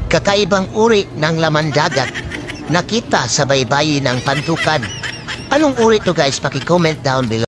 Kakaibang uri ng laman dagat nakita sa baybayin ng Pantukan. Anong uri to guys? Paki-comment down below.